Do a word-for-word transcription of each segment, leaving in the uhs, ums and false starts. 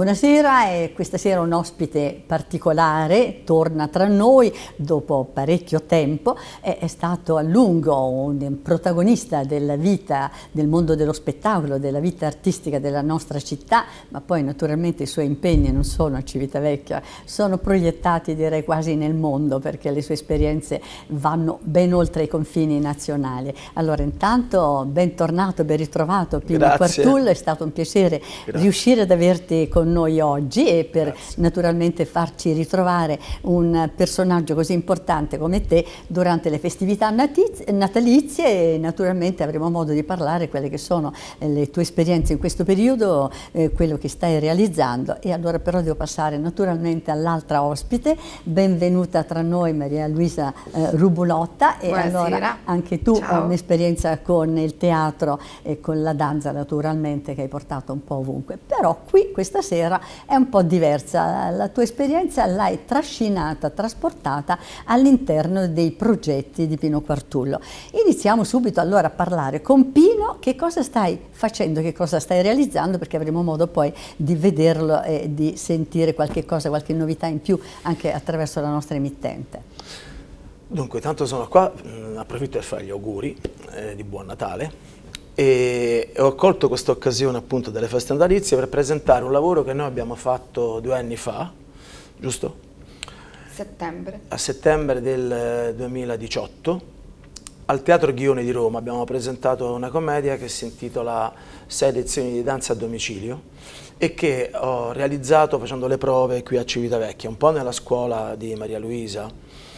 buonasera, e questa sera un ospite particolare torna tra noi dopo parecchio tempo. È, è stato a lungo un protagonista della vita, del mondo dello spettacolo, della vita artistica della nostra città, ma poi naturalmente i suoi impegni non sono a Civitavecchia, sono proiettati direi quasi nel mondo, perché le sue esperienze vanno ben oltre i confini nazionali. Allora intanto bentornato, ben ritrovato Pino Quartullo, è stato un piacere Grazie. riuscire ad averti con noi oggi e per Grazie. naturalmente farci ritrovare un personaggio così importante come te durante le festività natalizie, e naturalmente avremo modo di parlare quelle che sono le tue esperienze in questo periodo, eh, quello che stai realizzando. E allora però devo passare naturalmente all'altra ospite. Benvenuta tra noi Maria Luisa eh, Rubulotta. E Buonasera. Allora anche tu Ciao. hai un'esperienza con il teatro e con la danza naturalmente che hai portato un po' ovunque, però qui questa sera è un po' diversa. La tua esperienza l'hai trascinata, trasportata all'interno dei progetti di Pino Quartullo. Iniziamo subito allora a parlare con Pino. Che cosa stai facendo, che cosa stai realizzando, perché avremo modo poi di vederlo e di sentire qualche cosa, qualche novità in più anche attraverso la nostra emittente. Dunque, tanto sono qua, mh, approfitto per fare gli auguri eh, di Buon Natale e ho colto questa occasione appunto delle feste natalizie per presentare un lavoro che noi abbiamo fatto due anni fa, giusto? Settembre. A settembre del duemiladiciotto al Teatro Ghione di Roma abbiamo presentato una commedia che si intitola Sei lezioni di danza a domicilio e che ho realizzato facendo le prove qui a Civitavecchia, un po' nella scuola di Maria Luisa,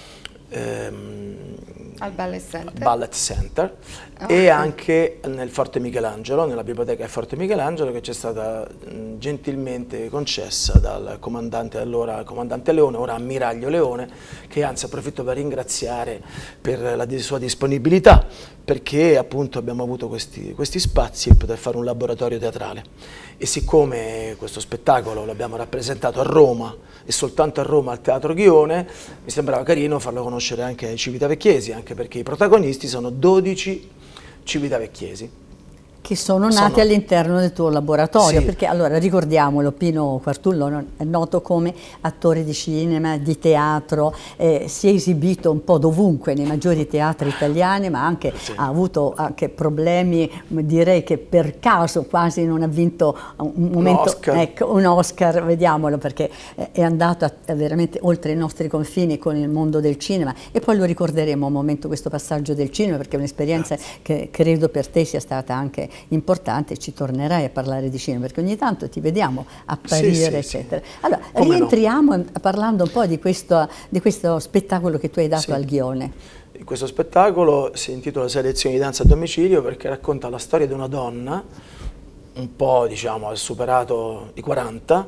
ehm, al Ballet Center, Ballet Center oh. e anche nel Forte Michelangelo, nella biblioteca del Forte Michelangelo, che ci è stata mh, gentilmente concessa dal comandante allora, comandante Leone, ora ammiraglio Leone, che anzi approfitto per ringraziare per la di sua disponibilità, perché appunto abbiamo avuto questi, questi spazi per poter fare un laboratorio teatrale. E siccome questo spettacolo l'abbiamo rappresentato a Roma e soltanto a Roma al Teatro Ghione, mi sembrava carino farlo conoscere anche ai civitavecchiesi, anche perché i protagonisti sono dodici civitavecchiesi. Che sono nati sono... all'interno del tuo laboratorio, sì. perché allora ricordiamolo, Pino Quartullo è noto come attore di cinema, di teatro, eh, si è esibito un po' dovunque nei maggiori teatri italiani, ma anche sì. ha avuto anche problemi, direi che per caso quasi non ha vinto un momento, un Oscar, ecco, un Oscar, vediamolo, perché è andato a, a veramente oltre i nostri confini con il mondo del cinema, e poi lo ricorderemo un momento questo passaggio del cinema, perché è un'esperienza che credo per te sia stata anche importante. Ci tornerai a parlare di cinema, perché ogni tanto ti vediamo apparire, sì, sì, eccetera. Sì. Allora, Come rientriamo no? parlando un po' di questo, di questo spettacolo che tu hai dato sì. al Ghione. Questo spettacolo si intitola Sei lezioni di danza a domicilio, perché racconta la storia di una donna, un po' diciamo ha superato i quaranta,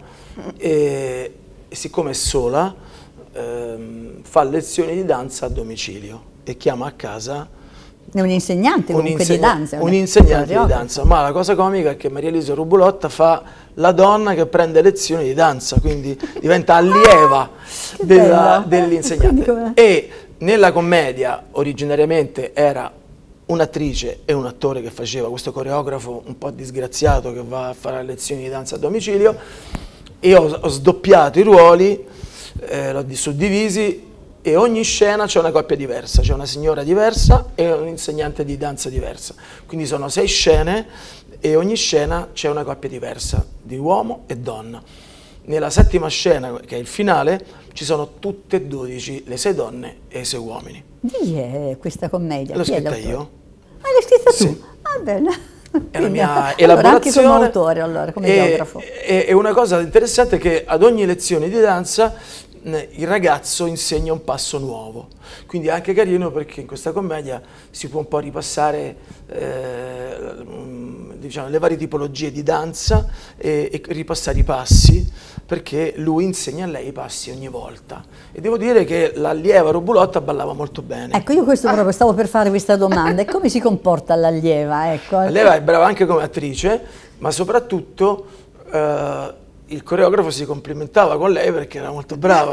e, e siccome è sola ehm, fa lezioni di danza a domicilio e chiama a casa è un insegnante comunque un insegna di danza. Un insegnante di danza, ma la cosa comica è che Maria Luisa Rubulotta fa la donna che prende lezioni di danza, quindi diventa allieva dell'insegnante. E nella commedia originariamente era un'attrice e un attore che faceva questo coreografo un po' disgraziato che va a fare lezioni di danza a domicilio, e ho, ho sdoppiato i ruoli, eh, l'ho suddivisi, e ogni scena c'è una coppia diversa, c'è una signora diversa e un insegnante di danza diversa. Quindi sono sei scene e ogni scena c'è una coppia diversa, di uomo e donna. Nella settima scena, che è il finale, ci sono tutte e dodici, le sei donne e i sei uomini. Chi è questa commedia? L'ho scritta io. Ah, l'hai scritta tu? Sì. Ah, bene. È la mia allora, elaborazione. Anche come autore, allora, come geografo. E, e una cosa interessante è che ad ogni lezione di danza il ragazzo insegna un passo nuovo, quindi è anche carino perché in questa commedia si può un po' ripassare eh, diciamo, le varie tipologie di danza e, e ripassare i passi, perché lui insegna a lei i passi ogni volta. E devo dire che l'allieva Rubulotta ballava molto bene. Ecco, io questo proprio stavo per fare questa domanda, e come si comporta l'allieva? Ecco. L'allieva è brava anche come attrice, ma soprattutto eh, il coreografo si complimentava con lei perché era molto brava.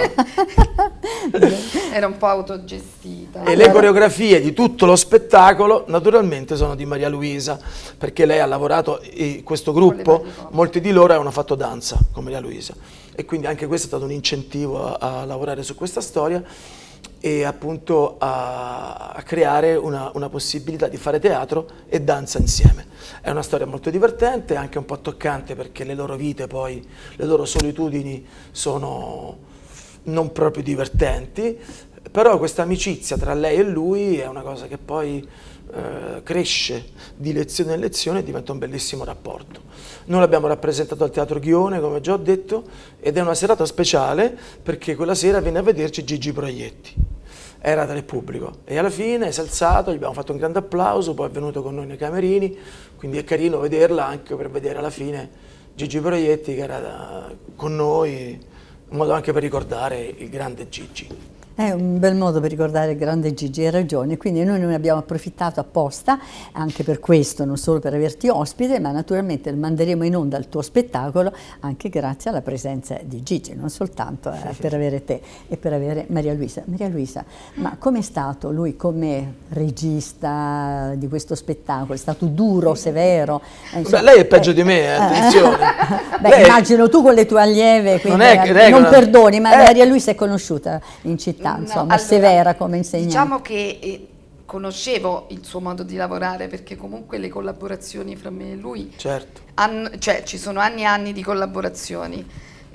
Era un po' autogestita. E le coreografie di tutto lo spettacolo naturalmente sono di Maria Luisa, perché lei ha lavorato in questo gruppo, molti di loro avevano fatto danza con Maria Luisa, e quindi anche questo è stato un incentivo a, a lavorare su questa storia e appunto a, a creare una, una possibilità di fare teatro e danza insieme. È una storia molto divertente, anche un po' toccante, perché le loro vite poi, le loro solitudini sono non proprio divertenti, però questa amicizia tra lei e lui è una cosa che poi eh, cresce di lezione in lezione e diventa un bellissimo rapporto. Noi l'abbiamo rappresentato al Teatro Ghione, come già ho detto, ed è una serata speciale perché quella sera viene a vederci Gigi Proietti. Era tra il pubblico e alla fine si è alzato, gli abbiamo fatto un grande applauso, poi è venuto con noi nei camerini, quindi è carino vederla anche per vedere alla fine Gigi Proietti che era da, con noi, un modo anche per ricordare il grande Gigi. È un bel modo per ricordare il grande Gigi, hai ragione, quindi noi ne abbiamo approfittato apposta anche per questo, non solo per averti ospite, ma naturalmente manderemo in onda il tuo spettacolo anche grazie alla presenza di Gigi, non soltanto eh, per avere te e per avere Maria Luisa. Maria Luisa, ma com'è stato lui come regista di questo spettacolo? È stato duro, severo? Eh, insomma, Beh, lei è peggio eh, di me, eh, attenzione. Beh, lei... immagino tu con le tue allieve, quindi non, è che, regola... non perdoni, ma eh. Maria Luisa è conosciuta in città. No, Insomma, allora, severa come insegnante. Diciamo che eh, conoscevo il suo modo di lavorare, perché comunque le collaborazioni fra me e lui, certo. hanno, cioè ci sono anni e anni di collaborazioni,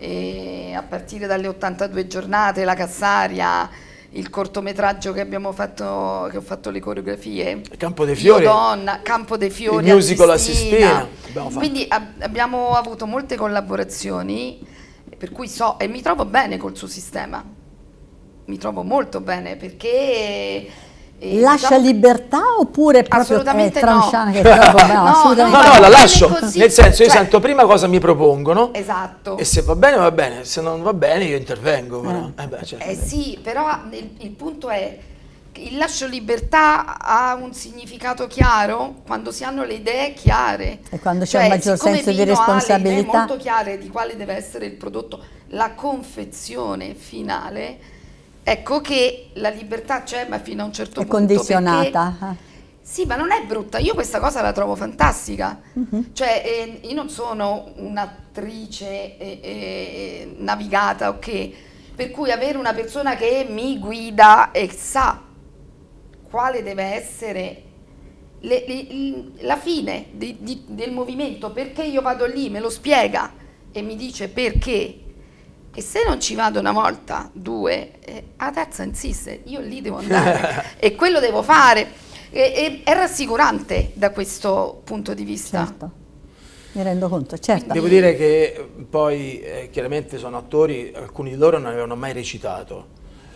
e a partire dalle ottantadue giornate, la Cassaria, il cortometraggio che abbiamo fatto, che ho fatto le coreografie, Campo dei Fiori, Io Donna, Campo dei Fiori, il musical Assistina. Assistina. Quindi ab abbiamo avuto molte collaborazioni, per cui so e mi trovo bene col suo sistema. Mi trovo molto bene perché eh, lascia diciamo, libertà oppure proprio assolutamente è no. Che proprio, no, no, assolutamente no, no, no, la lascio, così, nel senso io cioè, sento prima cosa mi propongono, esatto, e se va bene va bene, se non va bene io intervengo. Però. Eh. Eh beh, certo. eh sì, però il, il punto è che il lascio libertà ha un significato chiaro quando si hanno le idee chiare, e quando c'è cioè, un maggior senso di responsabilità, ha le idee molto chiare di quale deve essere il prodotto, la confezione finale. Ecco che la libertà c'è, ma fino a un certo è punto. È condizionata. Perché, sì, ma non è brutta. Io questa cosa la trovo fantastica. Uh-huh. Cioè, eh, io non sono un'attrice eh, eh, navigata, ok? Per cui avere una persona che mi guida e sa quale deve essere le, le, la fine di, di, del movimento, perché io vado lì, me lo spiega e mi dice perché. E se non ci vado una volta, due, eh, la terza insiste, io lì devo andare e quello devo fare. E, e, è rassicurante da questo punto di vista. Certo, mi rendo conto, certo. Devo dire che poi eh, chiaramente sono attori, alcuni di loro non avevano mai recitato.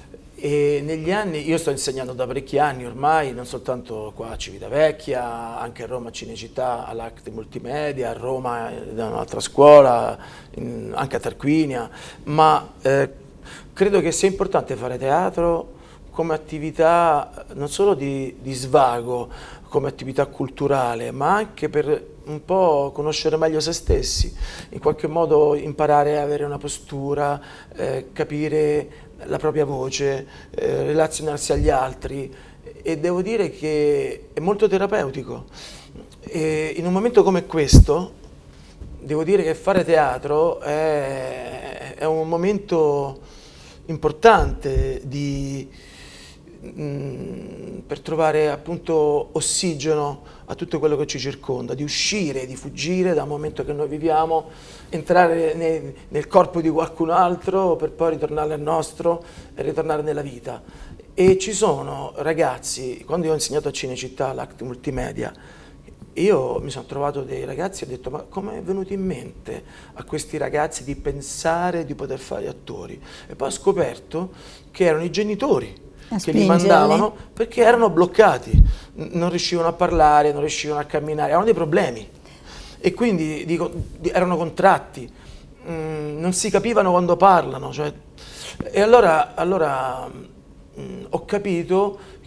E negli anni, io sto insegnando da parecchi anni ormai, non soltanto qua a Civitavecchia, anche a Roma a Cinecittà, all'Acte Multimedia, a Roma da un'altra scuola, in, anche a Tarquinia, ma eh, credo che sia importante fare teatro come attività non solo di, di svago, come attività culturale, ma anche per un po' conoscere meglio se stessi, in qualche modo imparare a avere una postura, eh, capire la propria voce, eh, relazionarsi agli altri, e devo dire che è molto terapeutico. E in un momento come questo devo dire che fare teatro è, è un momento importante di, mh, per trovare appunto ossigeno a tutto quello che ci circonda, di uscire, di fuggire da un momento che noi viviamo, entrare nel, nel corpo di qualcun altro per poi ritornare al nostro e ritornare nella vita. E ci sono ragazzi, quando io ho insegnato a Cinecittà, all'Acte Multimedia, io mi sono trovato dei ragazzi e ho detto: ma come è venuto in mente a questi ragazzi di pensare di poter fare attori? E poi ho scoperto che erano i genitori che li mandavano perché erano bloccati, non riuscivano a parlare, non riuscivano a camminare, avevano dei problemi e quindi dico, erano contratti, mh, non si capivano quando parlano, cioè, e allora, allora mh, ho capito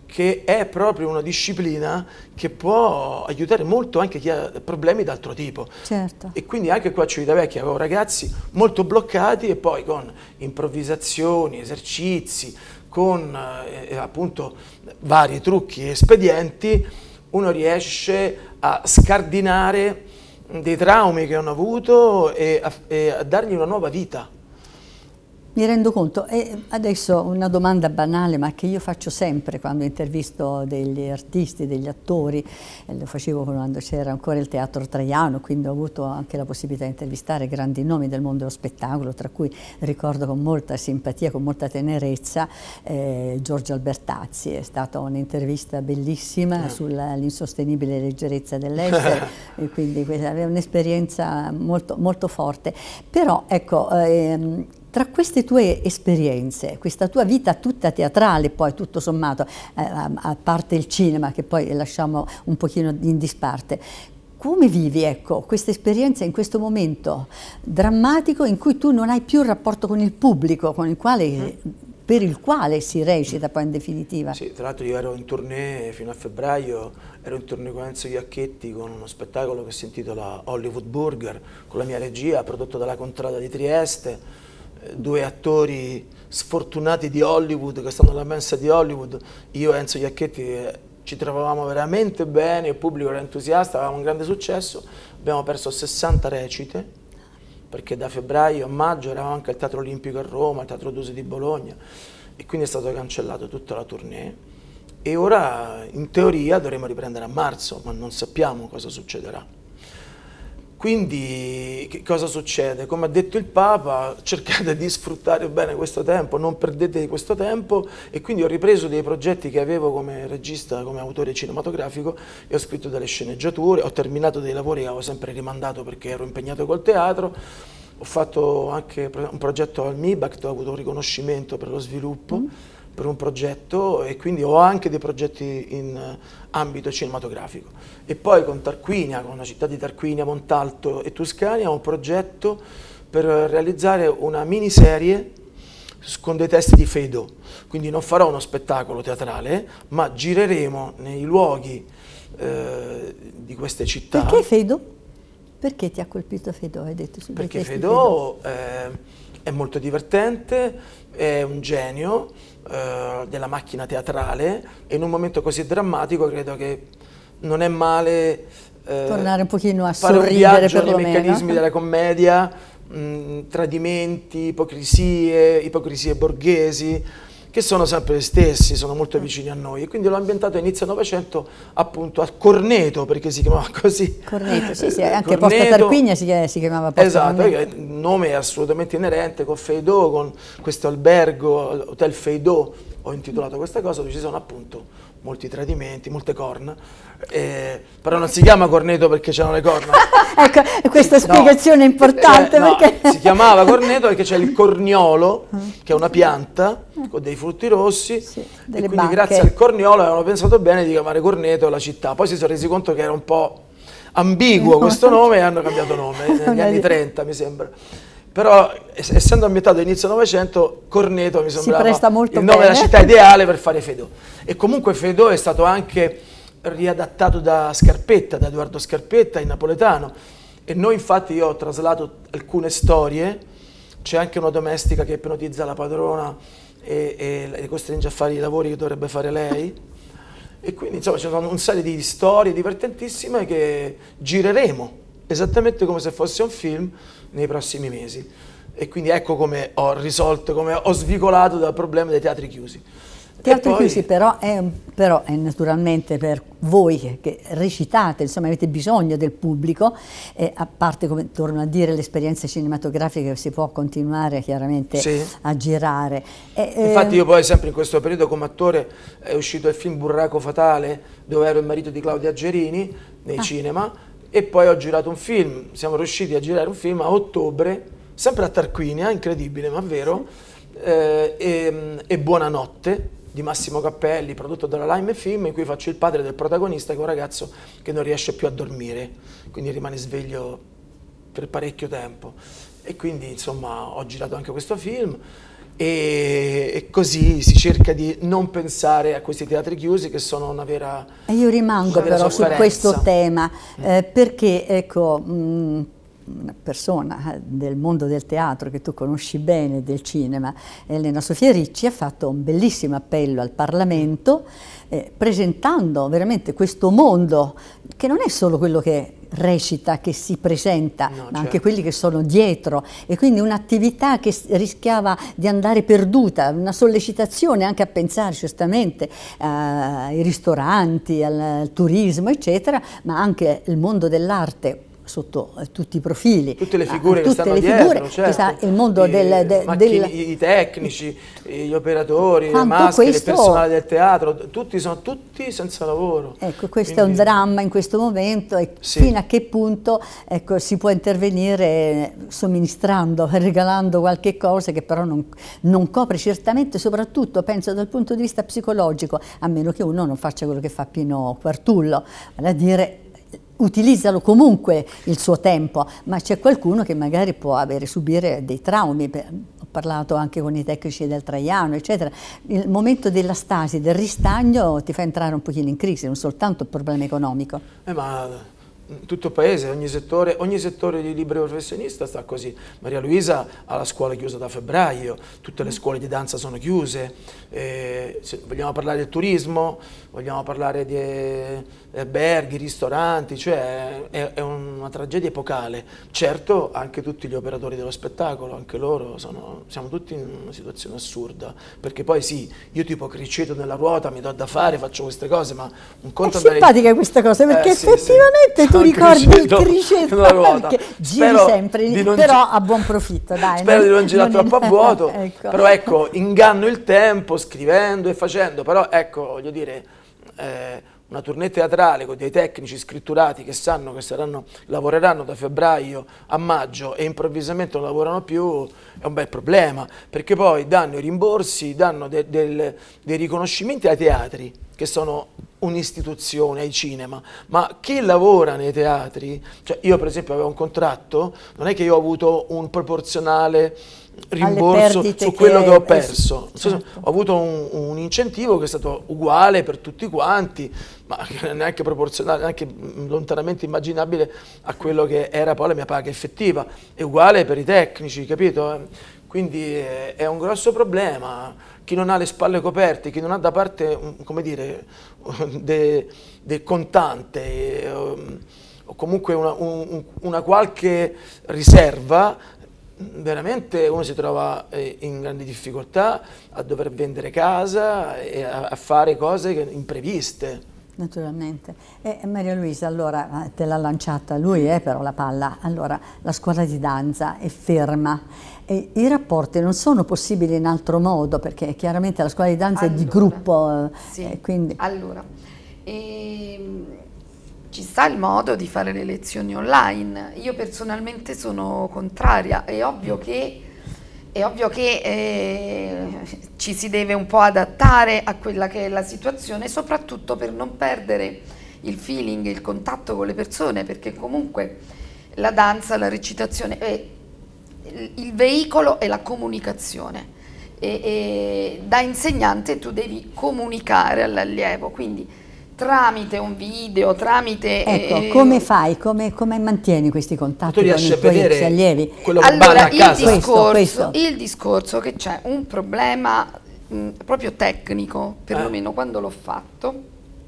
che è proprio una disciplina che può aiutare molto anche chi ha problemi d'altro tipo. Certo. E quindi anche qua a Civitavecchia avevo ragazzi molto bloccati e poi con improvvisazioni, esercizi, con eh, appunto vari trucchi e espedienti uno riesce a scardinare dei traumi che hanno avuto e a, e a dargli una nuova vita. Mi rendo conto, e adesso una domanda banale, ma che io faccio sempre quando intervisto degli artisti, degli attori, e lo facevo quando c'era ancora il Teatro Traiano, quindi ho avuto anche la possibilità di intervistare grandi nomi del mondo dello spettacolo, tra cui ricordo con molta simpatia, con molta tenerezza, eh, Giorgio Albertazzi. È stata un'intervista bellissima mm. sull'insostenibile leggerezza dell'essere, e quindi aveva un'esperienza molto, molto forte. Però ecco, ehm, tra queste tue esperienze, questa tua vita tutta teatrale, poi tutto sommato, eh, a parte il cinema che poi lasciamo un pochino in disparte, come vivi, ecco, questa esperienza in questo momento drammatico in cui tu non hai più il rapporto con il pubblico, con il quale, mm. per il quale si recita poi in definitiva? Sì, tra l'altro io ero in tournée fino a febbraio, ero in tournée con Enzo Iacchetti con uno spettacolo che si intitola Hollywood Burger, con la mia regia, prodotto dalla Contrada di Trieste. Due attori sfortunati di Hollywood che stanno alla mensa di Hollywood, io e Enzo Iacchetti eh, ci trovavamo veramente bene, il pubblico era entusiasta, avevamo un grande successo, abbiamo perso sessanta recite perché da febbraio a maggio eravamo anche al Teatro Olimpico a Roma, al Teatro Dusi di Bologna e quindi è stato cancellato tutta la tournée e ora in teoria dovremo riprendere a marzo, ma non sappiamo cosa succederà. Quindi che cosa succede? Come ha detto il Papa, cercate di sfruttare bene questo tempo, non perdete questo tempo e quindi ho ripreso dei progetti che avevo come regista, come autore cinematografico e ho scritto delle sceneggiature, ho terminato dei lavori che avevo sempre rimandato perché ero impegnato col teatro, ho fatto anche un progetto al M I B A C T, ho avuto un riconoscimento per lo sviluppo. Mm. per un progetto e quindi ho anche dei progetti in ambito cinematografico. E poi con Tarquinia, con la città di Tarquinia, Montalto e Tuscania, ho un progetto per realizzare una miniserie con dei testi di Feydeau. Quindi non farò uno spettacolo teatrale, ma gireremo nei luoghi eh, di queste città. Perché Feydeau? Perché ti ha colpito Feydeau? Hai detto su Perché Feydeau eh, è molto divertente, è un genio eh, della macchina teatrale e in un momento così drammatico credo che non è male eh, tornare un pochino a fare sorridere, un viaggio nei perlomeno. meccanismi della commedia, mh, tradimenti, ipocrisie, ipocrisie borghesi, che sono sempre gli stessi, sono molto vicini a noi e quindi l'ho ambientato a inizio Novecento appunto a Corneto, perché si chiamava così. Corneto, sì, sì, anche Porta Tarquinia si, si chiamava Porta Esatto, Corneto. Il nome è assolutamente inerente con Feydeau, con questo albergo, Hotel Feydeau, ho intitolato questa cosa, dove ci sono appunto molti tradimenti, molte corna, eh, però non si chiama Corneto perché c'erano le corna. Ecco, questa spiegazione no, è importante. eh, no, perché... si chiamava Corneto perché c'è il corniolo, che è una pianta con dei frutti rossi, sì, e quindi bacche. Grazie al corniolo avevano pensato bene di chiamare Corneto la città, poi si sono resi conto che era un po' ambiguo questo nome e hanno cambiato nome, negli anni trenta mi sembra. Però essendo ambientato all'inizio Novecento, Corneto mi sembrava il nome bene. Della città ideale per fare Feydeau. E comunque Feydeau è stato anche riadattato da Scarpetta, da Edoardo Scarpetta in napoletano. E noi infatti io ho traslato alcune storie, c'è anche una domestica che ipnotizza la padrona e, e le costringe a fare i lavori che dovrebbe fare lei. E quindi insomma ci sono un serie di storie divertentissime che gireremo, esattamente come se fosse un film, nei prossimi mesi. E quindi ecco come ho risolto, come ho svicolato dal problema dei teatri chiusi. Teatri poi... chiusi però è, però è naturalmente per voi che, che recitate, insomma avete bisogno del pubblico, eh, a parte, come torno a dire, l'esperienza cinematografica che si può continuare chiaramente sì. a girare. E, Infatti io poi sempre in questo periodo come attore è uscito il film Burraco Fatale, dove ero il marito di Claudia Gerini nei ah. cinema, e poi ho girato un film, siamo riusciti a girare un film a ottobre, sempre a Tarquinia, incredibile ma vero, sì. eh, e, e Buonanotte di Massimo Cappelli, prodotto dalla Lime Film, in cui faccio il padre del protagonista, che è un ragazzo che non riesce più a dormire, quindi rimane sveglio per parecchio tempo. E quindi insomma ho girato anche questo film E, e così si cerca di non pensare a questi teatri chiusi che sono una vera E io rimango vera però su sofferenza. questo tema, eh, perché ecco, mh, una persona del mondo del teatro che tu conosci bene, del cinema, Elena Sofia Ricci, ha fatto un bellissimo appello al Parlamento, eh, presentando veramente questo mondo che non è solo quello che recita, che si presenta, No, ma certo. anche quelli che sono dietro, e quindi un'attività che rischiava di andare perduta, una sollecitazione anche a pensare giustamente eh, ai ristoranti, al, al turismo eccetera, ma anche il mondo dell'arte sotto eh, tutti i profili. Tutte le Ah, figure che tutte stanno le dietro, figure, che certo. sta il mondo I, del, de- macchini- del i tecnici, gli operatori, Quanto le maschere, questo- il personale del teatro, tutti sono tutti senza lavoro. Ecco, questo Quindi- è un dramma in questo momento, e Sì. fino a che punto ecco, si può intervenire somministrando, regalando qualche cosa che però non, non copre certamente, soprattutto penso dal punto di vista psicologico, a meno che uno non faccia quello che fa Pino Quartullo, vale a dire utilizzalo comunque il suo tempo, ma c'è qualcuno che magari può avere, subire dei traumi. Per- ho parlato anche con i tecnici del Traiano, eccetera. Il momento della stasi, del ristagno, ti fa entrare un pochino in crisi, non soltanto il problema economico. Eh, ma in tutto il paese, ogni settore, ogni settore di libero professionista sta così. Maria Luisa ha la scuola chiusa da febbraio, tutte le scuole di danza sono chiuse, eh, se vogliamo parlare del turismo, vogliamo parlare di alberghi, ristoranti, cioè è, è una tragedia epocale. Certo, anche tutti gli operatori dello spettacolo, anche loro, sono, siamo tutti in una situazione assurda, perché poi sì, io tipo criceto nella ruota, mi do da fare, faccio queste cose, ma un È conto andare- simpatica questa cosa, perché Eh, sì, effettivamente sì. tu Un ricordi criceto il criceto, nella ruota. perché giri Spero sempre, di non però gi- a buon profitto, dai. Spero di non girare non troppo in- a vuoto, ecco. però ecco, inganno il tempo scrivendo e facendo, però ecco, voglio dire, eh, una tournée teatrale con dei tecnici scritturati che sanno che saranno, lavoreranno da febbraio a maggio e improvvisamente non lavorano più, è un bel problema, perché poi danno i rimborsi, danno de- del- dei riconoscimenti ai teatri, che sono un'istituzione, ai cinema, ma chi lavora nei teatri, cioè io per esempio avevo un contratto, non è che io ho avuto un proporzionale rimborso perdite su quello che- che ho eh, perso. sì, certo. Ho avuto un, un incentivo che è stato uguale per tutti quanti, ma neanche proporzionale, neanche lontanamente immaginabile a quello che era poi la mia paga effettiva. È uguale per i tecnici, capito? Quindi è, è un grosso problema. Chi non ha le spalle coperte, chi non ha da parte, un- come dire, del de contante eh, o comunque una, un- una qualche riserva, veramente uno si trova eh, in grandi difficoltà a dover vendere casa e a, a fare cose che- impreviste. Naturalmente. E Maria Luisa, allora eh, te l'ha lanciata lui, eh, però la palla. Allora, la scuola di danza è ferma e i rapporti non sono possibili in altro modo, perché chiaramente la scuola di danza è di Allora, gruppo, eh, Sì, eh, quindi allora, ehm, ci sta il modo di fare le lezioni online. Io personalmente sono contraria, è ovvio che, è ovvio che eh, ci si deve un po' adattare a quella che è la situazione, soprattutto per non perdere il feeling, il contatto con le persone, perché comunque la danza, la recitazione, è, il, il veicolo è la comunicazione. E, e da insegnante tu devi comunicare all'allievo, quindi tramite un video, tramite... ecco, eh, come fai, come, come mantieni questi contatti Tu con riesci i a tuoi vedere ex allievi? quello che Allora, balla a il casa? Questo, discorso, questo. il discorso che c'è un problema mh, proprio tecnico, perlomeno Eh. quando l'ho fatto,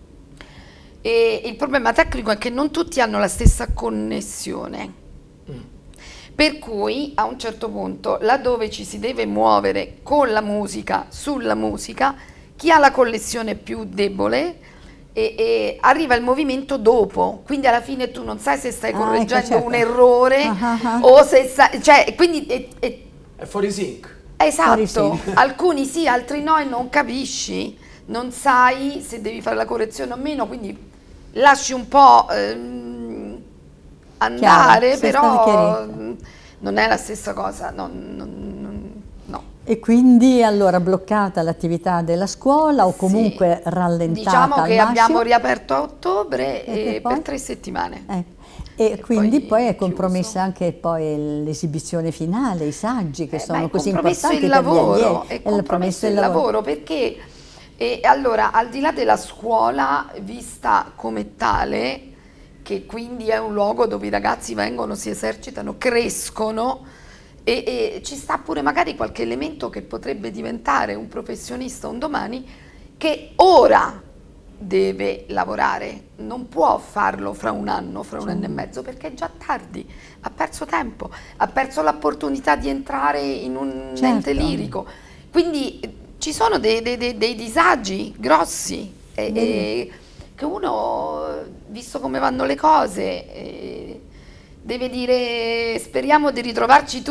e il problema tecnico è che non tutti hanno la stessa connessione. Per cui a un certo punto, laddove ci si deve muovere con la musica, sulla musica, chi ha la connessione più debole e, e arriva il movimento dopo, quindi alla fine tu non sai se stai Ah, correggendo ecco, certo. un errore Ah, ah, ah. o se stai, cioè, quindi è, è- È fuori sync. esatto, Fuori sì. alcuni sì, altri no e non capisci, non sai se devi fare la correzione o meno, quindi lasci un po' ehm, andare, Chiaro, sei stata però chiarita. mh, non è la stessa cosa, non- non- non- no. E quindi allora bloccata l'attività della scuola o comunque Sì. rallentata Diciamo al che massimo? abbiamo riaperto a ottobre E e poi? per tre settimane. Eh, E, e quindi poi, poi è chiuso. compromessa anche poi l'esibizione finale, i saggi che eh, sono beh, così importanti il lavoro, per gli allievi. è compromesso il lavoro, lavoro perché e allora al di là della scuola vista come tale, che quindi è un luogo dove i ragazzi vengono, si esercitano, crescono e, e ci sta pure magari qualche elemento che potrebbe diventare un professionista un domani che ora deve lavorare, non può farlo fra un anno, fra un anno e mezzo perché è già tardi, ha perso tempo, ha perso l'opportunità di entrare in un certo. ente lirico, quindi ci sono dei, dei, dei, dei disagi grossi e, mm. e che uno, visto come vanno le cose, eh, deve dire speriamo di ritrovarci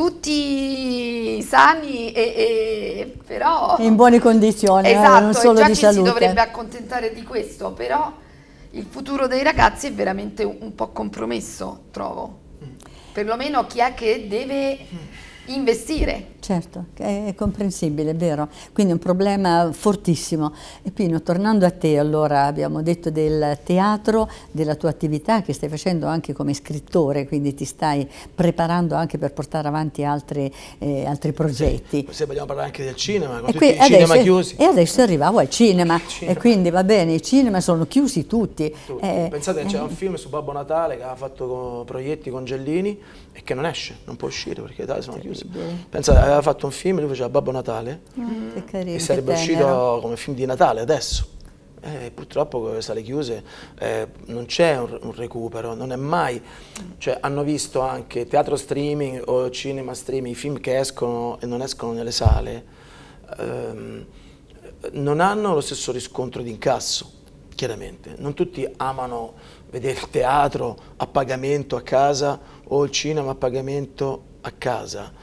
tutti sani e, e però in buone condizioni, esatto, eh, non solo già di ci salute. Si dovrebbe accontentare di questo, però il futuro dei ragazzi è veramente un, un po' compromesso, trovo, perlomeno chi è che deve investire. Certo, è comprensibile, è vero, quindi è un problema fortissimo. E Pino, tornando a te, allora abbiamo detto del teatro, della tua attività che stai facendo anche come scrittore, quindi ti stai preparando anche per portare avanti altri, eh, altri progetti. Sì, se vogliamo parlare anche del cinema, con e tutti i adesso, cinema chiusi. E adesso arrivavo al cinema, cinema, e quindi va bene, i cinema sono chiusi tutti. tutti. Eh, Pensate che eh, c'è un film su Babbo Natale che ha fatto con Proietti con Gellini e che non esce, non può uscire perché l'Italia sono chiusi. Pensate, aveva fatto un film, lui faceva Babbo Natale, mm, che carino, e sarebbe che uscito come film di Natale adesso. Eh, purtroppo con le sale chiuse eh, non c'è un, un recupero, non è mai, cioè hanno visto anche teatro streaming o cinema streaming, i film che escono e non escono nelle sale, ehm, non hanno lo stesso riscontro di incasso, chiaramente. Non tutti amano vedere il teatro a pagamento a casa o il cinema a pagamento a casa.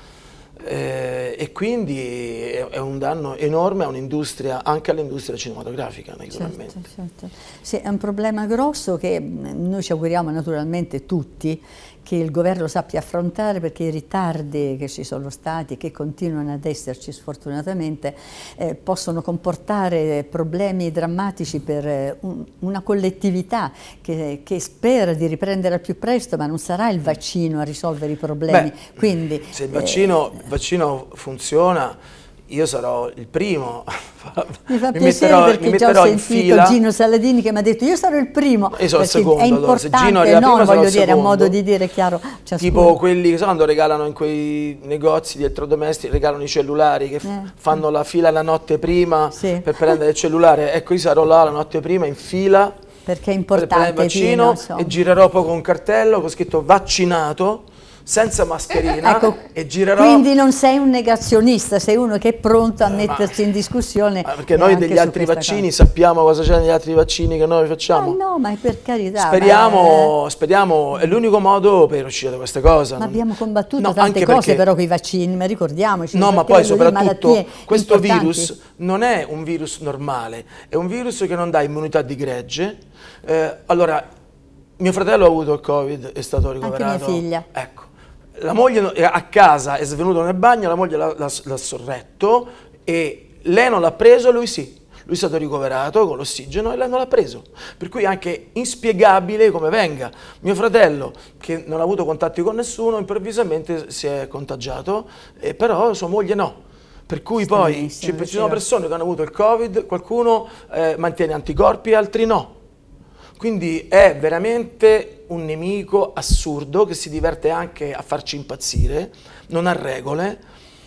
Eh, e quindi è, è un danno enorme a un'industria, anche all'industria cinematografica naturalmente. Certo, certo. Sì, è un problema grosso che noi ci auguriamo naturalmente tutti che il governo sappia affrontare, perché i ritardi che ci sono stati, che continuano ad esserci sfortunatamente, eh, possono comportare problemi drammatici per un, una collettività che, che spera di riprendere al più presto, ma non sarà il vaccino a risolvere i problemi. Beh, quindi, se il vaccino, eh, il vaccino funziona, io sarò il primo. Mi fa mi piacere metterò, perché mi già ho metterò sentito Gino Saladini che mi ha detto io sarò il primo. Io sono il secondo, è importante, se Gino arriva no, prima, voglio dire, secondo. è un modo di dire chiaro. Ciascuno. Tipo quelli che so, quando regalano in quei negozi di elettrodomestici, regalano i cellulari, che eh. fanno la fila la notte prima sì. per prendere il cellulare. Ecco, io sarò là la notte prima in fila perché è importante, per prendere il vaccino, Pino, e girerò poi con un cartello con scritto vaccinato, senza mascherina, ecco, e girerò. Quindi non sei un negazionista, sei uno che è pronto a mettersi ma, in discussione. Perché noi degli altri vaccini cosa. sappiamo cosa c'è negli altri vaccini che noi facciamo. No, no, ma è per carità. Speriamo, ma... speriamo, è l'unico modo per uscire da questa cosa. Ma abbiamo combattuto no, tante cose perché... però con i vaccini, ma ricordiamoci. No, ma poi soprattutto questo importanti. virus non è un virus normale, è un virus che non dà immunità di gregge. Eh, allora, mio fratello ha avuto il Covid, è stato ricoverato. Anche mia figlia. Ecco. La moglie a casa è svenuta nel bagno, la moglie l'ha sorretto e lei non l'ha preso, lui sì. Lui è stato ricoverato con l'ossigeno e lei non l'ha preso. Per cui è anche inspiegabile come venga. Mio fratello, che non ha avuto contatti con nessuno, improvvisamente si è contagiato, eh, però sua moglie no. Per cui poi ci sono persone che hanno avuto il Covid, qualcuno eh, mantiene anticorpi, altri no. Quindi è veramente un nemico assurdo che si diverte anche a farci impazzire, non ha regole,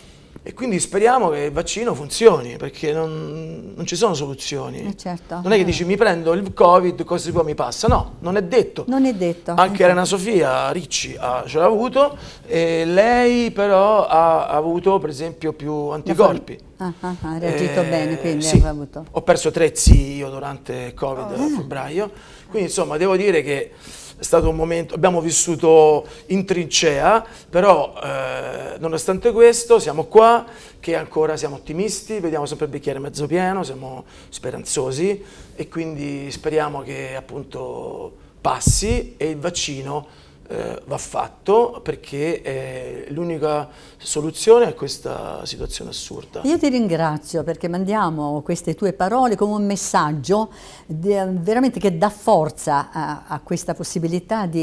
e quindi speriamo che il vaccino funzioni, perché non, non ci sono soluzioni. Eh certo, non è che eh. dici mi prendo il Covid, così poi mi passa, no, non è detto. Non è detto. Anche Elena Sofia Ricci ha, ce l'ha avuto, e lei però ha avuto per esempio più anticorpi. Ah, ah, ah, ha reagito eh, bene, quindi sì. ha avuto. Ho perso tre zii io durante il Covid oh. a febbraio, quindi insomma devo dire che è stato un momento, abbiamo vissuto in trincea, però eh, nonostante questo siamo qua, che ancora siamo ottimisti, vediamo sempre il bicchiere mezzo pieno, siamo speranzosi, e quindi speriamo che appunto passi e il vaccino Eh, va fatto, perché eh, l'unica soluzione a questa situazione assurda. Io ti ringrazio perché mandiamo queste tue parole come un messaggio de, veramente che dà forza a, a questa possibilità di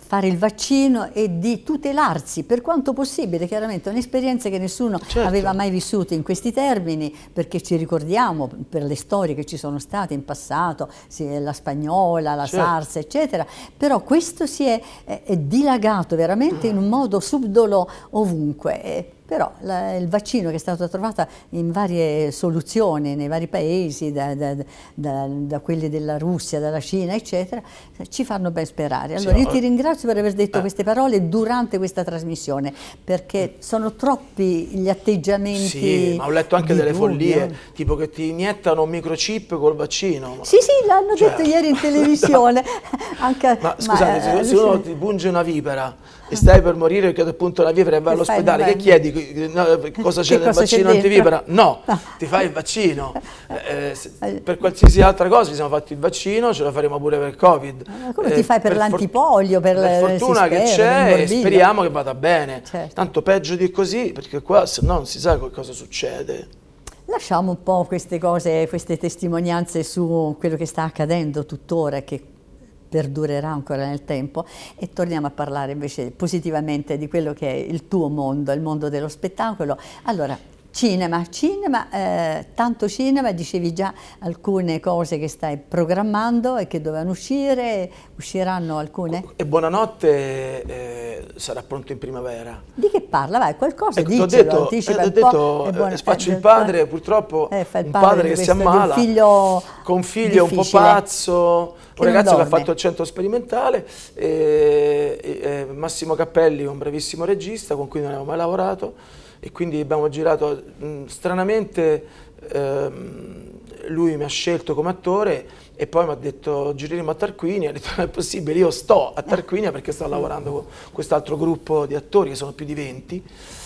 fare il vaccino e di tutelarsi per quanto possibile. Chiaramente è un'esperienza che nessuno certo. aveva mai vissuto in questi termini, perché ci ricordiamo per le storie che ci sono state in passato, sì, la spagnola, la certo. SARS, eccetera, però questo si è, è, è dilagato veramente in un modo subdolo ovunque. E, però la, il vaccino che è stato trovato in varie soluzioni nei vari paesi, da, da, da, da quelli della Russia, dalla Cina, eccetera, ci fanno ben sperare. Allora, sì, io ti ringrazio per aver detto eh. queste parole durante questa trasmissione, perché sono troppi gli atteggiamenti. Sì, ma ho letto anche di delle dubbio. follie, tipo che ti iniettano un microchip col vaccino. Sì, sì, l'hanno cioè, detto ieri in televisione. Anche, ma scusate, ma, se, se uno ti punge una vipera e stai per morire perché appunto la vipera e vai Che fai, all'ospedale, non che chiedi? No, cosa c'è nel cosa c'è vaccino dentro? antivipera? No, No. ti fai il vaccino. Eh, se, per qualsiasi altra cosa ci siamo fatti il vaccino, ce lo faremo pure per il Covid. Ma come Eh, ti fai per, per l'antipolio? Per, per fortuna che c'è e speriamo che vada bene. Certo. Tanto peggio di così, perché qua se no non si sa cosa succede. Lasciamo un po' queste cose, queste testimonianze su quello che sta accadendo tuttora, che perdurerà ancora nel tempo, e torniamo a parlare invece positivamente di quello che è il tuo mondo, il mondo dello spettacolo. Allora, cinema, cinema, eh, tanto cinema, dicevi già alcune cose che stai programmando e che dovevano uscire, usciranno alcune? E Buonanotte eh, sarà pronto in primavera. Di che parla? Vai, qualcosa ecco, dicelo, detto, anticipa eh, un detto, po'. Eh, buona, faccio eh, il padre, eh, purtroppo eh, fa il un padre padre che questo, si ammala, di un figlio con un figlio un po' difficile, pazzo, che un ragazzo dorme. che ha fatto il centro sperimentale, e, e, e Massimo Cappelli, un bravissimo regista con cui non avevo mai lavorato, e quindi abbiamo girato, mh, stranamente ehm, lui mi ha scelto come attore e poi mi ha detto gireremo a Tarquinia, ha detto non è possibile, io sto a Tarquinia perché sto lavorando con quest'altro gruppo di attori che sono più di venti,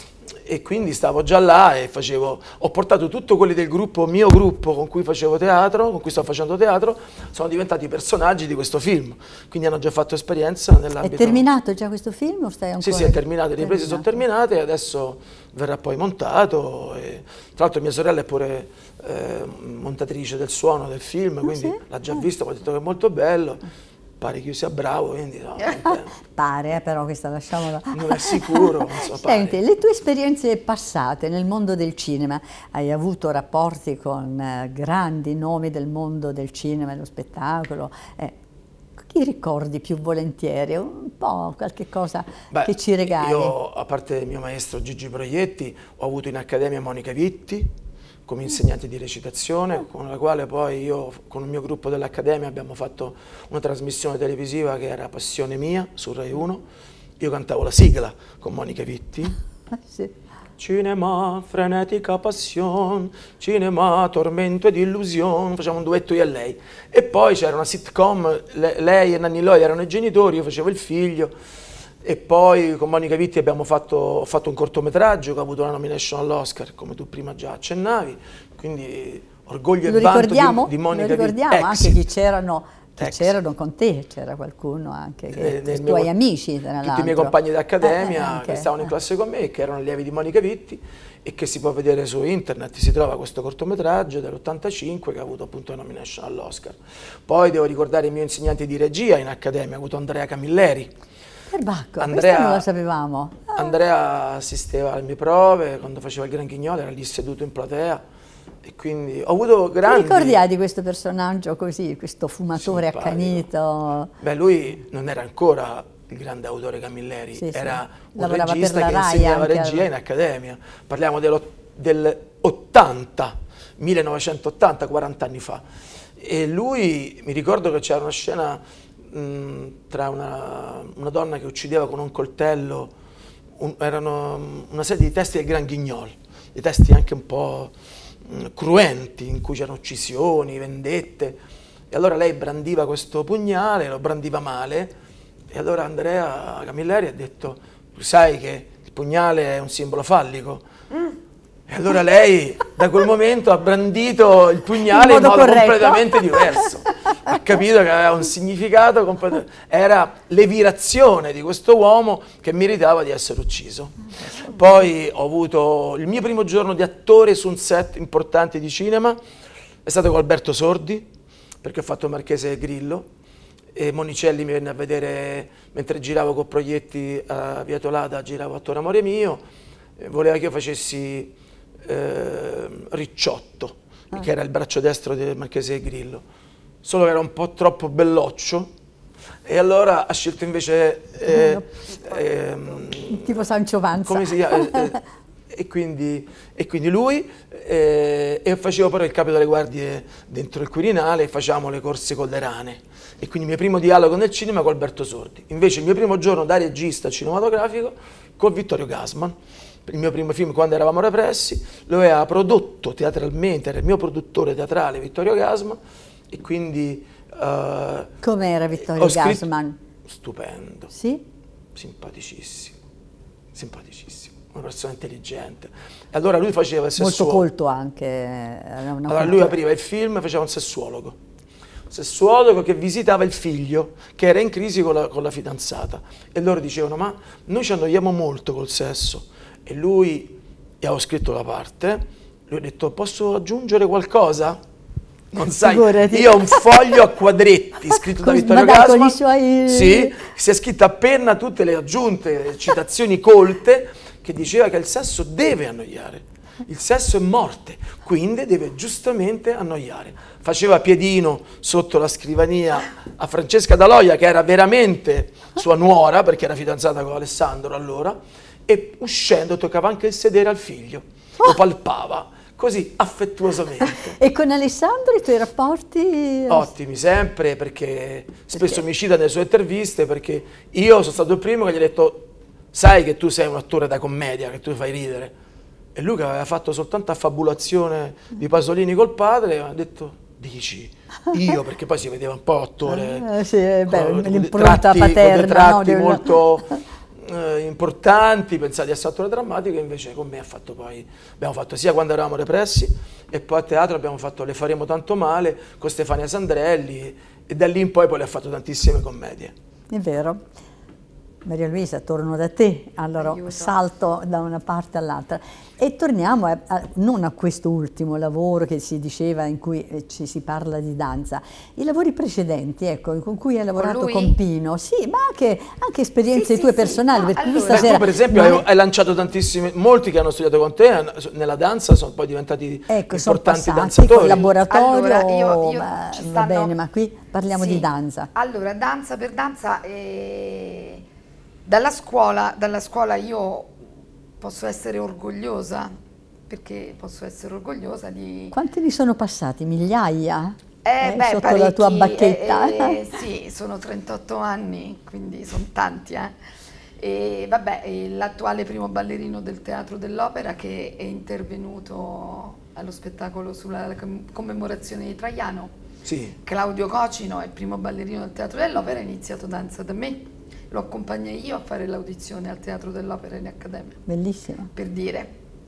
e quindi stavo già là e facevo, ho portato tutto quelli del gruppo, mio gruppo con cui facevo teatro, con cui sto facendo teatro, sono diventati personaggi di quesro film, quindi hanno già fatto esperienza nell'ambito. È terminato già questo film o stai ancora? Sì, sì, è terminato, le riprese terminato. sono terminate e adesso verrà poi montato. E, tra l'altro mia sorella è pure eh, montatrice del suono del film, Ah, quindi sì? l'ha già Ah. visto, mi ha detto che è molto bello. Pare che io sia bravo, quindi no, Pare, eh, però questa lasciamola. non è sicuro. Non so, Senti, pare. le tue esperienze passate nel mondo del cinema, hai avuto rapporti con eh, grandi nomi del mondo del cinema e dello spettacolo, eh, chi ricordi più volentieri? Un po' qualche cosa Beh, che ci regali? Io, a parte il mio maestro Gigi Proietti, ho avuto in accademia Monica Vitti come insegnante di recitazione, con la quale poi io con il mio gruppo dell'Accademia abbiamo fatto una trasmissione televisiva che era Passione Mia su Rai uno. Io cantavo la sigla con Monica Vitti. Sì. Cinema, frenetica passione, cinema, tormento ed illusione, facciamo un duetto io e lei. E poi c'era una sitcom, le, lei e Nanni Lloyd erano i genitori, io facevo il figlio. E poi con Monica Vitti abbiamo fatto, ho fatto un cortometraggio che ha avuto la nomination all'Oscar, come tu prima già accennavi, quindi orgoglio Lo e vanto ricordiamo? di, di Monica Lo ricordiamo Vitti. anche chi c'erano, chi Ex. c'erano con te, c'era qualcuno anche, che, Nel- nel i mio- tuoi amici tra l'altro. tutti i miei compagni d'accademia Eh, eh, anche, che stavano in eh. classe con me e che erano allievi di Monica Vitti, e che si può vedere su internet, si trova questo cortometraggio dell'ottantacinque che ha avuto appunto una nomination all'Oscar. Poi devo ricordare i miei insegnanti di regia in accademia, ho avuto Andrea Camilleri. Perbacco, Andrea- questa non la sapevamo. Ah, Andrea assisteva alle mie prove quando faceva il Gran Ghignolo, era lì seduto in platea, e quindi ho avuto Ti grandi... ricordi di questo personaggio così, questo fumatore Simpatico. accanito? Beh, lui non era ancora il grande autore Camilleri, Sì, sì. era un Lavorava regista per la che Rai insegnava anche, regia allora. in accademia. Parliamo dello- dell'ottanta, millenovecentottanta, quaranta anni fa. E lui, mi ricordo che c'era una scena mh, tra una, una donna che uccideva con un coltello, un- erano una serie di testi del Gran Ghignol, dei testi anche un po' mh, cruenti, in cui c'erano uccisioni, vendette. E allora lei brandiva questo pugnale, lo brandiva male, e allora Andrea Camilleri ha detto: tu sai che il pugnale è un simbolo fallico? E allora lei da quel momento ha brandito il pugnale In in modo modo corretto. completamente diverso. Ha capito che aveva un significato completamente... Era l'evirazione di questo uomo che meritava di essere ucciso. Poi ho avuto il mio primo giorno di attore su un set importante di cinema, è stato con Alberto Sordi, perché ho fatto Marchese Grillo. e Monicelli mi venne a vedere mentre giravo con proietti a Via Tolada, giravo Attore Amore Mio, e voleva che io facessi eh, Ricciotto, ah. che era il braccio destro del Marchese Grillo, solo che era un po' troppo belloccio, e allora ha scelto invece eh, eh, tipo Sancio Panza. Come si chiama? Eh, eh, e, quindi, e quindi lui eh, e facevo però il capo delle guardie dentro il Quirinale, e facevamo le corse con le rane, e quindi il mio primo dialogo nel cinema con Alberto Sordi. Invece il mio primo giorno da regista cinematografico con Vittorio Gassman, il mio primo film Quando eravamo repressi, lo aveva prodotto teatralmente, era il mio produttore teatrale Vittorio Gassman, e quindi uh, com'era Vittorio Gassman? Stupendo, sì? Simpaticissimo, simpaticissimo, una persona intelligente. E allora lui faceva il sessuologo. Molto colto anche. Era una allora lui apriva il film e faceva un sessuologo, un sessuologo che visitava il figlio che era in crisi con la, con la fidanzata, e loro dicevano: ma noi ci annoiamo molto col sesso. E lui, gli avevo scritto la parte, lui ha detto: posso aggiungere qualcosa? Non sai, Figurati. Io ho un foglio a quadretti scritto da Vittorio Gassman, suoi... sì, si è scritto a penna tutte le aggiunte, le citazioni colte, che diceva che il sesso deve annoiare, il sesso è morte, quindi deve giustamente annoiare. Faceva piedino sotto la scrivania a Francesca D'Aloia, che era veramente sua nuora, perché era fidanzata con Alessandro allora, e uscendo toccava anche il sedere al figlio, lo palpava. Così, affettuosamente. E con Alessandro i tuoi rapporti? Ottimi, sempre, perché spesso perché? mi cita nelle sue interviste, perché io sono stato il primo che gli ha detto: sai che tu sei un attore da commedia, che tu fai ridere. E lui, che aveva fatto soltanto affabulazione di Pasolini col padre, ha detto: dici? Io, perché poi si vedeva un po' attore, ah, sì, beh, l'impronta paterna, con dei tratti no? molto... Eh, importanti, pensati di essere attore drammatico, e invece con me ha fatto poi, abbiamo fatto sia Quando eravamo repressi, e poi a teatro abbiamo fatto Le faremo tanto male con Stefania Sandrelli, e da lì in poi poi le ha fatto tantissime commedie. È vero. Maria Luisa, torno da te, allora Aiuto. salto da una parte all'altra e torniamo a, a, non a questo ultimo lavoro che si diceva, in cui eh, ci si parla di danza, i lavori precedenti, ecco, con cui hai lavorato con, con Pino, sì, ma anche, anche esperienze sì, tue sì, personali, sì, perché allora, questa sera... Tu per esempio hai, hai, hai lanciato tantissimi, molti che hanno studiato con te nella danza sono poi diventati ecco, importanti sono danzatori. Laboratorio, allora, io, io ma, stanno... va bene, ma qui parliamo sì. di danza. Allora, danza per danza... Eh... Dalla scuola, dalla scuola io posso essere orgogliosa, perché posso essere orgogliosa di... Quanti ne sono passati? Migliaia? Eh, eh, beh, sotto parecchi, la tua bacchetta? Eh, eh, sì, sono trentotto anni, quindi sono tanti. Eh. E vabbè, l'attuale primo ballerino del Teatro dell'Opera, che è intervenuto allo spettacolo sulla commemorazione di Traiano, sì. Claudio Cocino, è il primo ballerino del Teatro dell'Opera, ha iniziato danza da me. Lo accompagnai io a fare l'audizione al Teatro dell'Opera in Accademia. Bellissimo. Per dire.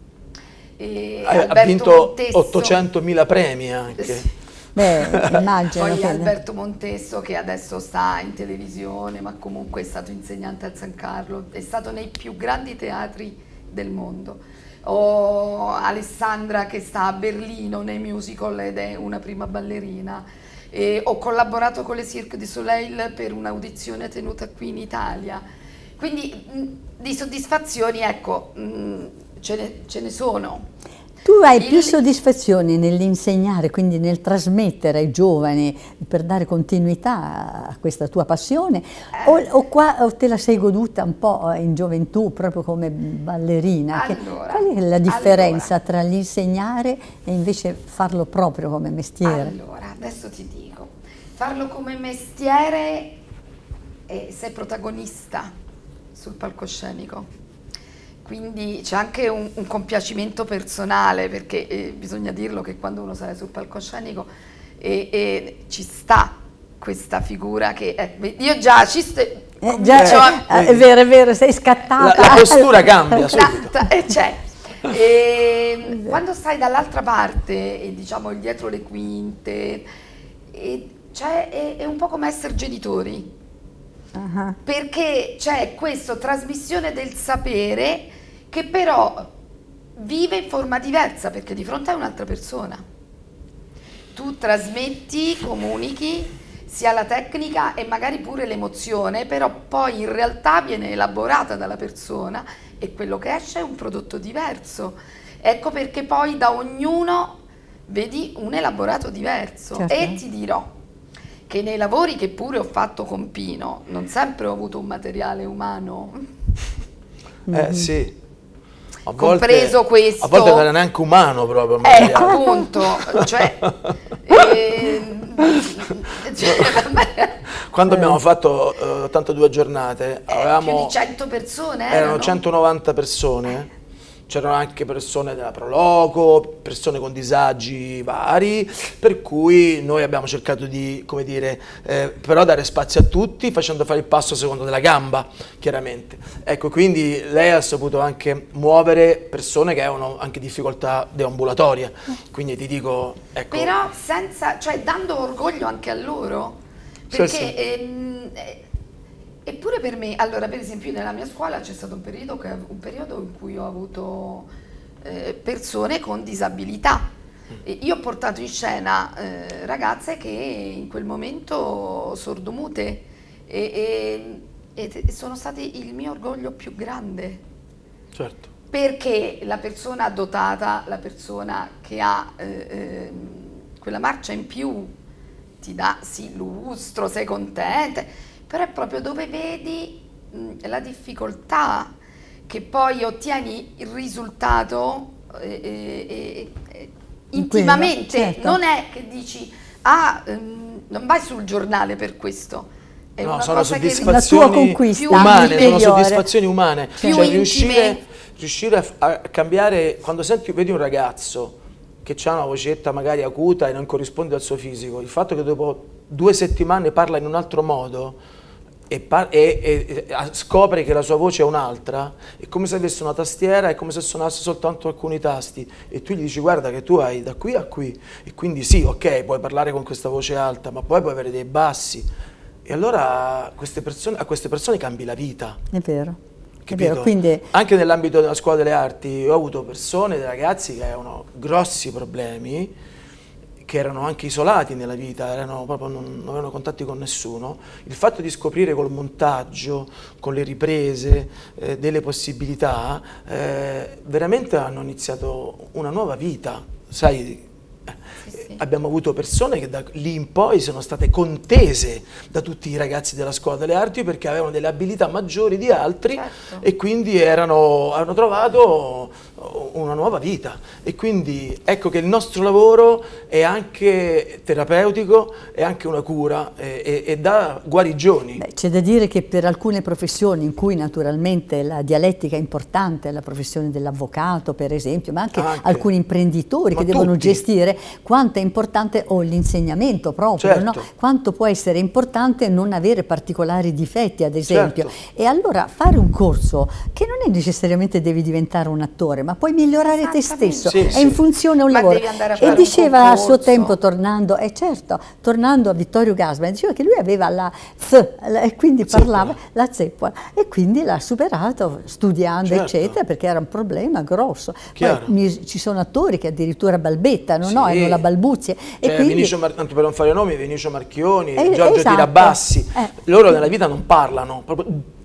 E ha Alberto vinto Montesso, ottocentomila premi anche. Sì. Beh, immagino. Poi che... Alberto Montesso, che adesso sta in televisione, ma comunque è stato insegnante al San Carlo, è stato nei più grandi teatri del mondo. O Alessandra, che sta a Berlino nei musical ed è una prima ballerina. E ho collaborato con le Cirque du Soleil per un'audizione tenuta qui in Italia, quindi mh, di soddisfazioni, ecco, mh, ce, ne, ce ne sono. Tu hai Il... più soddisfazioni nell'insegnare, quindi nel trasmettere ai giovani per dare continuità a questa tua passione, eh. o, o, qua, o te la sei goduta un po' in gioventù proprio come ballerina? Allora, che, qual è la differenza allora, tra l'insegnare e invece farlo proprio come mestiere? Allora, adesso ti dico, farlo come mestiere e sei protagonista sul palcoscenico. Quindi c'è anche un, un compiacimento personale, perché eh, bisogna dirlo che quando uno sale sul palcoscenico e, e ci sta questa figura che eh, io già ci sto, eh, già, eh, è vero, è vero, sei scattata. La, la postura cambia subito. E c'è. E quando stai dall'altra parte, e diciamo dietro le quinte, e cioè, è, è un po' come essere genitori. Uh-huh. Perché c'è questa trasmissione del sapere che però vive in forma diversa, perché di fronte a un'altra persona tu trasmetti, comunichi sia la tecnica e magari pure l'emozione, però poi in realtà viene elaborata dalla persona e quello che esce è un prodotto diverso. Ecco perché poi da ognuno vedi un elaborato diverso. Certo. E ti dirò che nei lavori che pure ho fatto con Pino non sempre ho avuto un materiale umano. Eh sì. A compreso volte, questo. A volte non era neanche umano proprio. Eh, appunto, cioè, eh, cioè quando eh. abbiamo fatto uh, ottantadue giornate, eh, avevamo più di cento persone. Erano, erano centonovanta persone. C'erano anche persone della Proloco, persone con disagi vari, per cui noi abbiamo cercato di, come dire, eh, però dare spazio a tutti, facendo fare il passo a seconda della gamba, chiaramente. Ecco, quindi lei ha saputo anche muovere persone che avevano anche difficoltà deambulatoria, quindi ti dico, ecco. Però senza, cioè dando orgoglio anche a loro, perché... Sì, sì. Ehm, Eppure per me, allora per esempio nella mia scuola c'è stato un periodo, che, un periodo in cui ho avuto eh, persone con disabilità. E io ho portato in scena eh, ragazze che in quel momento sordomute e, e, e sono state il mio orgoglio più grande. Certo. Perché la persona dotata, la persona che ha eh, eh, quella marcia in più ti dà sì lustro, sei contenta, però è proprio dove vedi mh, la difficoltà che poi ottieni il risultato eh, eh, eh, intimamente, certo. Non è che dici ah mh, non vai sul giornale per questo, è no, una sono cosa soddisfazioni che la tua conquista umane, migliore. Sono soddisfazioni umane, più cioè, intime. riuscire, riuscire a, a cambiare, quando senti, vedi un ragazzo che ha una vocetta magari acuta e non corrisponde al suo fisico, il fatto che dopo due settimane parla in un altro modo e, e, e, e scopre che la sua voce è un'altra, è come se avesse una tastiera, è come se suonasse soltanto alcuni tasti e tu gli dici guarda che tu hai da qui a qui e quindi sì, ok, puoi parlare con questa voce alta ma poi puoi avere dei bassi e allora queste persone, a queste persone cambi la vita. È vero. Capito? È vero, quindi... Anche nell'ambito della scuola delle arti ho avuto persone, dei ragazzi che avevano grossi problemi, che erano anche isolati nella vita, erano proprio, non, non avevano contatti con nessuno. Il fatto di scoprire col montaggio, con le riprese, eh, delle possibilità, eh, veramente hanno iniziato una nuova vita, sai? Sì, sì. Abbiamo avuto persone che da lì in poi sono state contese da tutti i ragazzi della scuola delle arti perché avevano delle abilità maggiori di altri, certo. E quindi erano, hanno trovato una nuova vita e quindi ecco che il nostro lavoro è anche terapeutico, è anche una cura e, e, e dà guarigioni. C'è da dire che per alcune professioni in cui naturalmente la dialettica è importante, la professione dell'avvocato per esempio, ma anche, anche. alcuni imprenditori ma che tutti. devono gestire, quanto è importante o oh, l'insegnamento proprio, certo. no? Quanto può essere importante non avere particolari difetti ad esempio, certo. E allora fare un corso che non è necessariamente devi diventare un attore, ma puoi migliorare te stesso, sì, è sì. in funzione a un ma lavoro. E diceva a suo tempo tornando, e eh certo, tornando a Vittorio Gassman, diceva che lui aveva la F e quindi zeppola. parlava la zeppola e quindi l'ha superato studiando certo. eccetera perché era un problema grosso. Poi, mi, ci sono attori che addirittura balbettano, sì. no? Hanno la balbuzie. Cioè, e quindi... Vinicio Mar- tanto per non fare nomi, Vinicio Marchioni, eh, Giorgio esatto. Tirabassi, eh. loro nella vita non parlano, proprio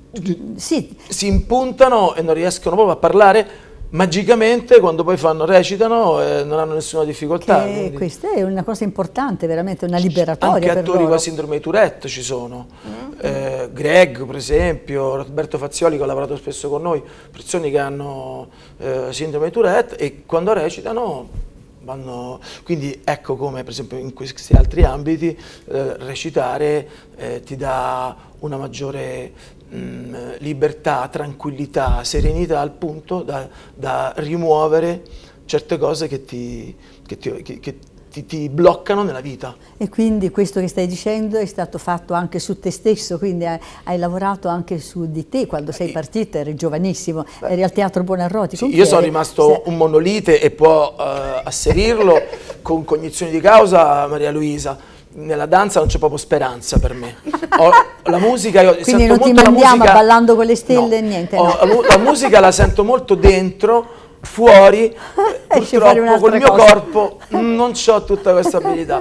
sì. si impuntano e non riescono proprio a parlare. Magicamente quando poi fanno, recitano eh, non hanno nessuna difficoltà. Che questa è una cosa importante, veramente una liberatoria. Anche per attori loro. con sindrome di Tourette ci sono, mm-hmm. eh, Greg per esempio, Roberto Fazioli che ha lavorato spesso con noi, persone che hanno eh, sindrome di Tourette e quando recitano vanno, quindi ecco come per esempio in questi altri ambiti eh, recitare eh, ti dà una maggiore mh, libertà, tranquillità, serenità al punto da, da rimuovere certe cose che ti, che ti, che, che ti, ti bloccano nella vita. E quindi questo che stai dicendo è stato fatto anche su te stesso, quindi hai, hai lavorato anche su di te quando sei partito, eri giovanissimo, beh, eri al Teatro Buonarroti. Sì, io sono rimasto se... un monolite e può uh, asserirlo con cognizione di causa Maria Luisa. Nella danza non c'è proprio speranza per me. Ho, la musica, io quindi sento non ti molto mandiamo la musica, Ballando con le stelle, no, niente. ho, No. La musica la sento molto dentro, fuori, Esce fuori purtroppo col mio cosa. corpo non ho tutta questa abilità.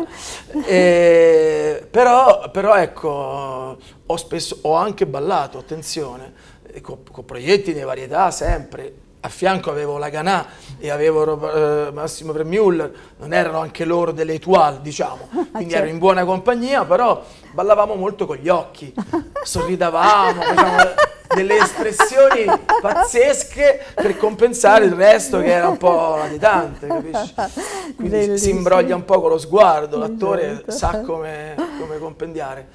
E, però, però ecco, ho, spesso, ho anche ballato, attenzione, con, con proiettili di varietà sempre. A fianco avevo la Ganà e avevo eh, Massimo Premuller, non erano anche loro delle étoile, diciamo, quindi certo. ero in buona compagnia, però ballavamo molto con gli occhi, sorridavamo, facevamo delle espressioni pazzesche per compensare il resto che era un po' latitante, capisci? Quindi Bellissimo. si imbroglia un po' con lo sguardo, l'attore Esatto. sa come, come compendiare.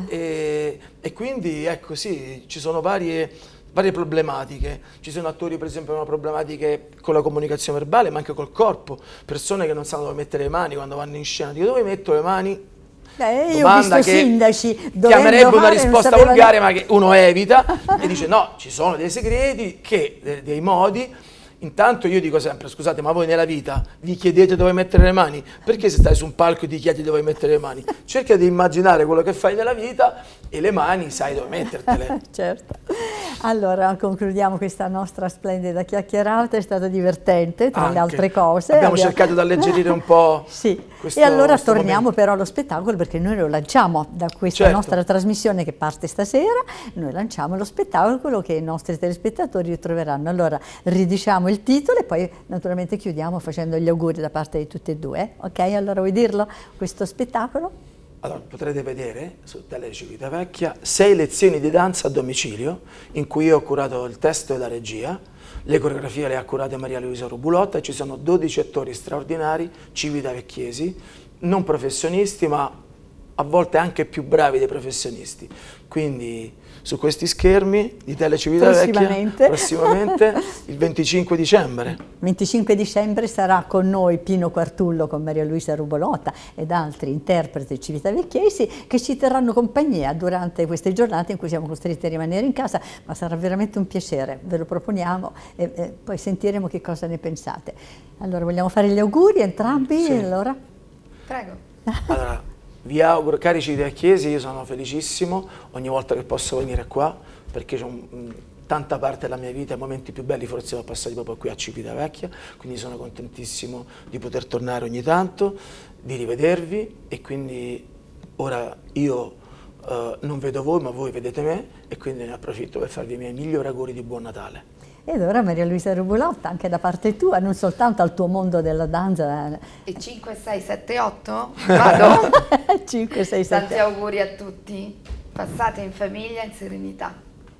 E, e quindi ecco sì, ci sono varie... varie problematiche, ci sono attori per esempio che hanno problematiche con la comunicazione verbale ma anche col corpo, persone che non sanno dove mettere le mani quando vanno in scena, dico dove metto le mani? Eh, io Domanda ho visto che sindaci chiamerebbe una risposta volgare volgare ma che uno evita e dice no, ci sono dei segreti, che, dei, dei modi. Intanto io dico sempre, scusate, ma voi nella vita vi chiedete dove mettere le mani? Perché se stai su un palco ti chiedi dove mettere le mani? Cerca di immaginare quello che fai nella vita e le mani sai dove mettertele. Certo. Allora concludiamo questa nostra splendida chiacchierata, è stato divertente tra Anche. le altre cose. Abbiamo cercato di alleggerire un po' Sì, questo- e allora questo torniamo momento. però allo spettacolo perché noi lo lanciamo da questa Certo. nostra trasmissione che parte stasera, noi lanciamo lo spettacolo che i nostri telespettatori ritroveranno. Allora ridiciamo il titolo e poi naturalmente chiudiamo facendo gli auguri da parte di tutti e due, eh? Ok? Allora vuoi dirlo, questo spettacolo? Allora, potrete vedere su Tele Civitavecchia sei lezioni di danza a domicilio in cui io ho curato il testo e la regia, le coreografie le ha curate Maria Luisa Rubulotta e ci sono dodici attori straordinari, civitavecchiesi, non professionisti ma a volte anche più bravi dei professionisti. Quindi su questi schermi di Tele Civitavecchia Prossimamente. prossimamente il venticinque dicembre. venticinque dicembre sarà con noi Pino Quartullo con Maria Luisa Rubolota ed altri interpreti civitavecchiesi che ci terranno compagnia durante queste giornate in cui siamo costretti a rimanere in casa, ma sarà veramente un piacere, ve lo proponiamo e, e poi sentiremo che cosa ne pensate. Allora vogliamo fare gli auguri entrambi? Sì. Allora? Prego. Allora, vi auguro, cari civitavecchiesi, io sono felicissimo ogni volta che posso venire qua perché c'è un, mh, tanta parte della mia vita, i momenti più belli forse li ho passati proprio qui a Civitavecchia, quindi sono contentissimo di poter tornare ogni tanto, di rivedervi e quindi ora io eh, non vedo voi ma voi vedete me e quindi ne approfitto per farvi i miei migliori auguri di buon Natale. Ed ora Maria Luisa Rubulotta, anche da parte tua, non soltanto al tuo mondo della danza. E cinque, sei, sette, otto? Vado? cinque, sei, Tanti sette. auguri a tutti. Passate in famiglia in serenità.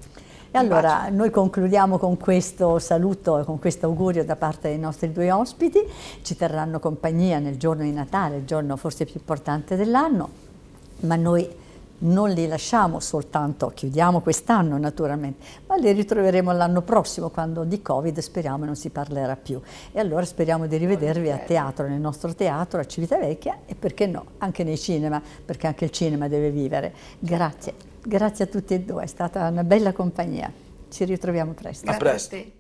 E allora noi concludiamo con questo saluto e con questo augurio da parte dei nostri due ospiti. Ci terranno compagnia nel giorno di Natale, il giorno forse più importante dell'anno, ma noi non li lasciamo soltanto, chiudiamo quest'anno naturalmente, ma li ritroveremo l'anno prossimo quando di Covid speriamo non si parlerà più. E allora speriamo di rivedervi a teatro, nel nostro teatro a Civitavecchia e perché no, anche nei cinema, perché anche il cinema deve vivere. Grazie, grazie a tutti e due, è stata una bella compagnia. Ci ritroviamo presto. Grazie presto. a te.